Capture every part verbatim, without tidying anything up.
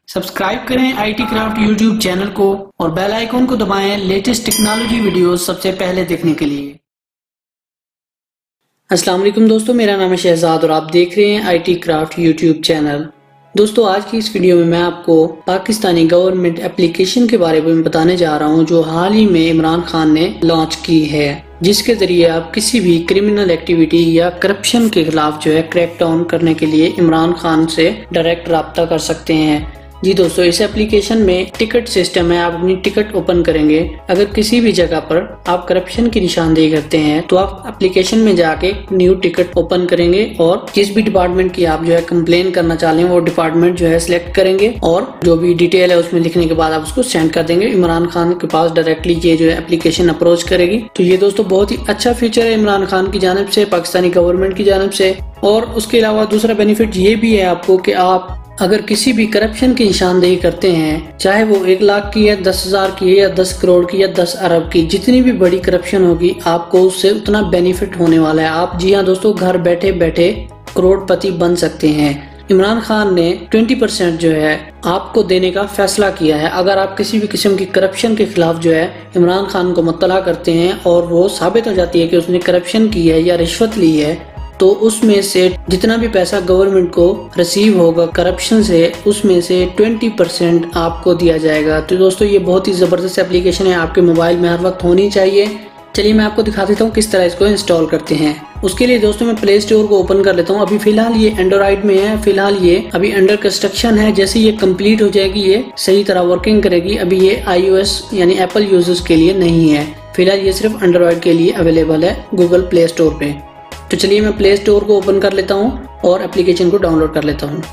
Subscribe करें I T craft YouTube channel को और बेल आइकॉन को दबाएं लेटेस्ट टेक्नोलॉजी वीडियोस सबसे पहले देखने के लिए। अस्सलाम वालेकुम दोस्तों, मेरा नाम है शहजाद और आप देख रहे हैं I T craft YouTube channel. दोस्तों, आज की इस वीडियो में मैं आपको पाकिस्तानी गवर्नमेंट एप्लीकेशन के बारे में बताने जा रहा हूं जो हाल ही में इमरान खान ने लॉन्च की है, जिसके जरिए आप किसी भी क्रिमिनल एक्टिविटी या करप्शन के खिलाफ जो है क्रैक डाउन करने के लिए इमरान खान से डायरेक्ट राब्ता कर सकते हैं। जी दोस्तों, इस एप्लीकेशन में टिकट सिस्टम है। आप अपनी टिकट ओपन करेंगे, अगर किसी भी जगह पर आप करप्शन की निशानदेही करते हैं तो आप एप्लीकेशन में जाके न्यू टिकट ओपन करेंगे और जिस भी डिपार्टमेंट की आप जो है कंप्लेन करना चाह रहे हैं वो डिपार्टमेंट जो है सिलेक्ट करेंगे और जो भी डिटेल है उसमें लिखने के बाद आप उसको सेंड कर देंगे। इमरान खान के पास डायरेक्टली ये जो है एप्लीकेशन अप्रोच करेगी। तो ये दोस्तों बहुत ही अच्छा फीचर है इमरान खान की जानिब से, पाकिस्तानी गवर्नमेंट की जानिब से। और उसके अलावा दूसरा बेनिफिट ये भी है आपको कि आप अगर किसी भी करप्शन की निशानदेही करते हैं, चाहे वो एक लाख की है, दस हजार की है या दस करोड़ की या दस अरब की, जितनी भी बड़ी करप्शन होगी आपको उससे उतना बेनिफिट होने वाला है। आप जी हाँ दोस्तों, घर बैठे बैठे करोड़पति बन सकते हैं। इमरान खान ने बीस परसेंट जो है आपको देने का फैसला किया है। अगर आप किसी भी किस्म की करप्शन के खिलाफ जो है इमरान खान को मुत्तला करते हैं और वो साबित हो जाती है कि उसने करप्शन की है या रिश्वत ली है, तो उसमें से जितना भी पैसा गवर्नमेंट को रिसीव होगा करप्शन से, उसमें से बीस परसेंट आपको दिया जाएगा। तो दोस्तों ये बहुत ही जबरदस्त एप्लीकेशन है, आपके मोबाइल में हर वक्त होनी चाहिए। चलिए मैं आपको दिखा देता हूँ किस तरह इसको इंस्टॉल करते हैं। उसके लिए दोस्तों मैं प्ले स्टोर को ओपन कर लेता हूँ। अभी फिलहाल ये एंड्रॉइड में है, फिलहाल ये अभी अंडर कंस्ट्रक्शन है। जैसे ये कंप्लीट हो जाएगी, ये सही तरह वर्किंग करेगी। अभी ये आईओएस यानी एप्पल यूजर्स के लिए नहीं है, फिलहाल ये सिर्फ एंड्रॉइड के लिए अवेलेबल है गूगल प्ले स्टोर पे। तो चलिए मैं प्ले स्टोर को ओपन कर लेता हूँ और एप्लीकेशन को डाउनलोड कर लेता हूँ।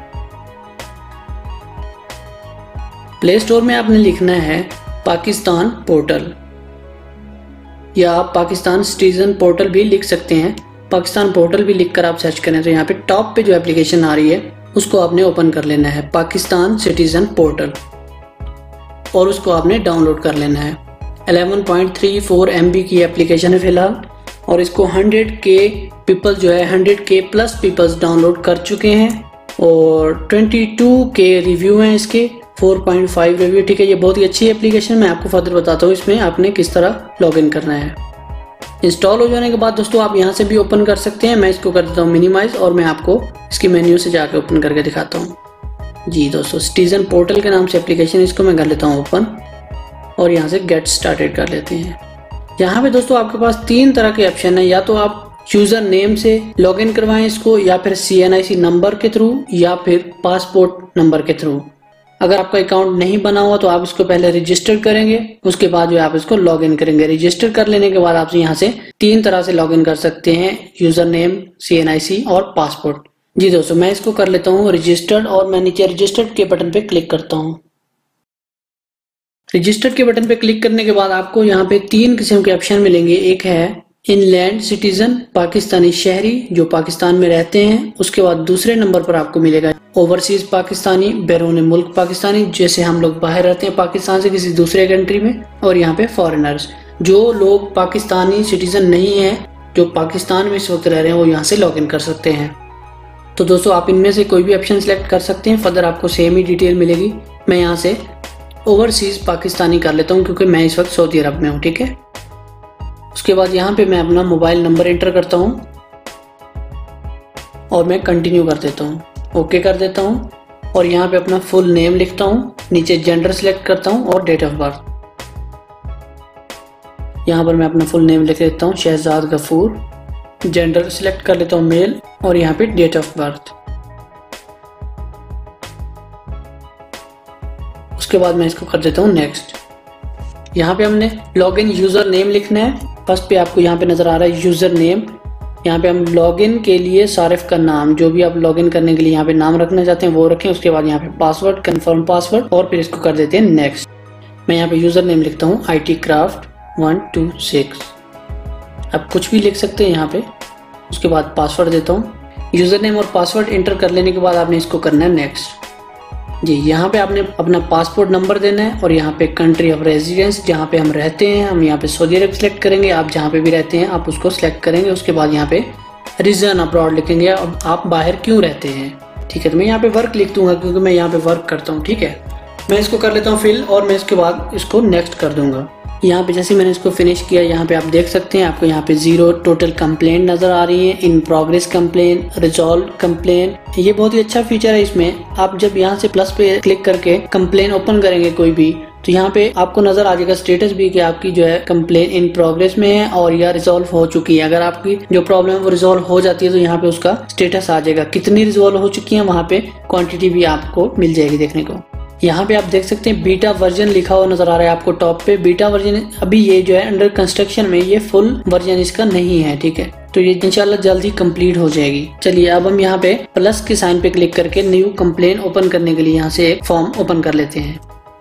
प्ले स्टोर में आपने लिखना है पाकिस्तान पोर्टल, या आप पाकिस्तान सिटीजन पोर्टल भी लिख सकते हैं। पाकिस्तान पोर्टल भी लिखकर आप सर्च करें तो यहाँ पे टॉप पे जो एप्लीकेशन आ रही है उसको आपने ओपन कर लेना है, पाकिस्तान सिटीजन पोर्टल, और उसको आपने डाउनलोड कर लेना है। ग्यारह पॉइंट तीन चार एम बी की एप्लीकेशन है फिलहाल, और इसको हंड्रेड के पीपल जो है हंड्रेड के प्लस पीपल्स डाउनलोड कर चुके हैं और बाईस के रिव्यू हैं इसके, चार पॉइंट पाँच रिव्यू। ठीक है, ये बहुत ही अच्छी एप्लीकेशन। मैं आपको फर्दर बताता हूँ इसमें आपने किस तरह लॉगिन करना है। इंस्टॉल हो जाने के बाद दोस्तों आप यहाँ से भी ओपन कर सकते हैं। मैं इसको कर देता हूँ मिनिमाइज और मैं आपको इसकी मेन्यू से जाके ओपन करके दिखाता हूँ। जी दोस्तों, सिटीजन पोर्टल के नाम से एप्लीकेशन, इसको मैं कर लेता हूँ ओपन और यहाँ से गेट स्टार्टेड कर लेते हैं। यहाँ पे दोस्तों आपके पास तीन तरह के ऑप्शन है, या तो आप यूजर नेम से लॉगिन करवाएं इसको, या फिर C N I C number के थ्रू, या फिर पासपोर्ट नंबर के थ्रू। अगर आपका अकाउंट नहीं बना हुआ तो आप इसको पहले रजिस्टर करेंगे, उसके बाद जो आप इसको लॉगिन करेंगे। रजिस्टर कर लेने के बाद आप यहाँ से तीन तरह से लॉगिन कर सकते हैं, user name, C N I C और पासपोर्ट। जी दोस्तों, मैं इसको कर लेता हूँ रजिस्टर्ड और मैं नीचे रजिस्टर्ड के बटन पे क्लिक करता हूँ। रजिस्टर्ड के बटन पे क्लिक करने के बाद आपको यहाँ पे तीन किस्म के ऑप्शन मिलेंगे। एक है इनलैंड सिटीजन, पाकिस्तानी शहरी जो पाकिस्तान में रहते हैं। उसके बाद दूसरे नंबर पर आपको मिलेगा ओवरसीज पाकिस्तानी, बैरून मुल्क पाकिस्तानी, जैसे हम लोग बाहर रहते हैं पाकिस्तान से किसी दूसरे कंट्री में। और यहाँ पे फॉरेनर्स, जो लोग पाकिस्तानी सिटीजन नहीं है, जो पाकिस्तान में इस वक्त रह रहे हैं, वो यहाँ से लॉग इन कर सकते हैं। तो दोस्तों आप इनमें से कोई भी ऑप्शन सिलेक्ट कर सकते हैं, फर्दर आपको सेम ही डिटेल मिलेगी। मैं यहाँ से ओवरसीज पाकिस्तानी कर लेता हूँ क्योंकि मैं इस वक्त सऊदी अरब में हूँ। ठीक है, उसके बाद यहाँ पे मैं अपना मोबाइल नंबर एंटर करता हूँ और मैं कंटिन्यू कर देता हूँ, ओके कर देता हूँ और यहाँ पे अपना फुल नेम लिखता हूँ, नीचे जेंडर सिलेक्ट करता हूँ और डेट ऑफ बर्थ। यहाँ पर मैं अपना फुल नेम लिख देता हूँ शहजाद गफूर, जेंडर सिलेक्ट कर लेता हूँ मेल और यहाँ पे डेट ऑफ बर्थ। उसके बाद मैं इसको कर देता हूँ नेक्स्ट। यहाँ पे हमने लॉगिन यूजर नेम लिखना है। फर्स्ट पे आपको यहाँ पे नजर आ रहा है यूजर नेम। यहाँ पे हम लॉगिन के लिए सारिफ का नाम, जो भी आप लॉगिन करने के लिए यहाँ पे नाम रखना चाहते हैं वो रखें। उसके बाद यहाँ पे पासवर्ड, कंफर्म पासवर्ड, और फिर इसको कर देते हैं नेक्स्ट। मैं यहाँ पे यूजर नेम लिखता हूँ I T craft one two six. आप कुछ भी लिख सकते हैं यहाँ पे। उसके बाद पासवर्ड देता हूँ। यूजर नेम और पासवर्ड एंटर कर लेने के बाद आपने इसको करना है नेक्स्ट। जी, यहाँ पे आपने अपना पासपोर्ट नंबर देना है और यहाँ पे कंट्री ऑफ रेजिडेंस, जहाँ पे हम रहते हैं, हम यहाँ पे सऊदी अरब सेलेक्ट करेंगे। आप जहाँ पे भी रहते हैं आप उसको सिलेक्ट करेंगे। उसके बाद यहाँ पे रीजन अब्रॉड लिखेंगे, अब आप बाहर क्यों रहते हैं। ठीक है। तो मैं यहाँ पे वर्क लिख दूंगा क्योंकि मैं यहाँ पे वर्क करता हूँ, ठीक है। मैं इसको कर लेता हूँ फिल और मैं इसके बाद इसको नेक्स्ट कर दूंगा। यहाँ पे जैसे मैंने इसको फिनिश किया, यहाँ पे आप देख सकते हैं आपको यहाँ पे जीरो टोटल कंप्लेंट नजर आ रही है, in progress complain, resolve complain. ये बहुत ही अच्छा फीचर है इसमें। आप जब यहाँ से प्लस पे क्लिक करके कंप्लेन ओपन करेंगे कोई भी, तो यहाँ पे आपको नजर आ जाएगा स्टेटस भी कि आपकी जो है कंप्लेन इन प्रोग्रेस में है और या रिजॉल्व हो चुकी है। अगर आपकी जो प्रॉब्लम है वो रिजॉल्व हो जाती है तो यहाँ पे उसका स्टेटस आ जाएगा, कितनी रिजॉल्व हो चुकी है, वहाँ पे क्वांटिटी भी आपको मिल जाएगी देखने को। यहाँ पे आप देख सकते हैं बीटा वर्जन लिखा हुआ नजर आ रहा है आपको टॉप पे। बीटा वर्जन अभी ये जो है अंडर कंस्ट्रक्शन में, ये फुल वर्जन इसका नहीं है, ठीक है। तो ये इंशाल्लाह जल्दी कंप्लीट हो जाएगी। चलिए अब हम यहाँ पे प्लस के साइन पे क्लिक करके न्यू कंप्लेन ओपन करने के लिए यहाँ से एक फॉर्म ओपन कर लेते हैं।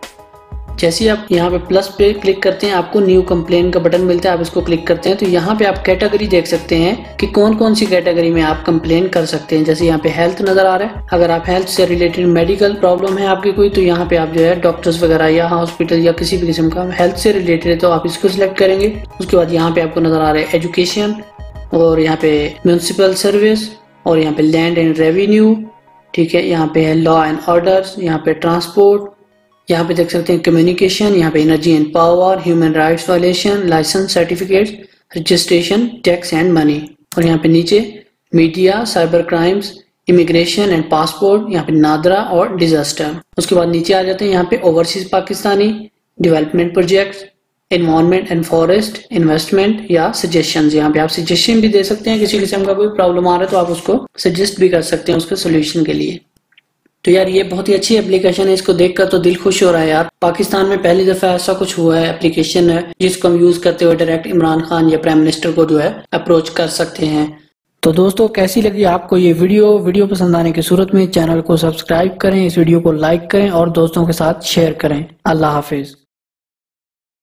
जैसे ही आप यहाँ पे प्लस पे क्लिक करते हैं आपको न्यू कंप्लेन का बटन मिलता है, आप इसको क्लिक करते हैं तो यहाँ पे आप कैटेगरी देख सकते हैं कि कौन कौन सी कैटेगरी में आप कंप्लेन कर सकते हैं। जैसे यहाँ पे हेल्थ नजर आ रहा है, अगर आप हेल्थ से रिलेटेड मेडिकल प्रॉब्लम है आपकी कोई, तो यहाँ पे आप जो है डॉक्टर्स वगैरह या हॉस्पिटल या किसी भी किस्म का हेल्थ से रिलेटेड है तो आप इसको सिलेक्ट करेंगे। उसके बाद यहाँ पे आपको नजर आ रहा है एजुकेशन और यहाँ पे म्यूनिसिपल सर्विस और यहाँ पे लैंड एंड रेवेन्यू, ठीक है। यहाँ पे है लॉ एंड ऑर्डर्स, यहाँ पे ट्रांसपोर्ट, यहाँ पे देख सकते हैं कम्युनिकेशन, यहाँ पे energy and power, human rights violation, license certificates, registration, tax and money. और यहाँ पे नीचे media, cyber crimes, immigration and passport, यहाँ पे नादरा और डिजास्टर। उसके बाद नीचे आ जाते हैं यहाँ पे overseas Pakistani, development projects, environment and forest, investment या सजेशन। यहाँ पे आप सजेशन भी दे सकते हैं, किसी किस्म का कोई प्रॉब्लम आ रहा है तो आप उसको सजेस्ट भी कर सकते हैं उसके सोल्यूशन के लिए। तो यार ये बहुत ही अच्छी एप्लीकेशन है, इसको देखकर तो दिल खुश हो रहा है यार। पाकिस्तान में पहली दफा ऐसा कुछ हुआ है, एप्लीकेशन है जिसको हम यूज करते हुए डायरेक्ट इमरान खान या प्राइम मिनिस्टर को जो है अप्रोच कर सकते हैं। तो दोस्तों कैसी लगी आपको ये वीडियो? वीडियो पसंद आने की सूरत में चैनल को सब्सक्राइब करें, इस वीडियो को लाइक करें और दोस्तों के साथ शेयर करें। अल्लाह हाफिज।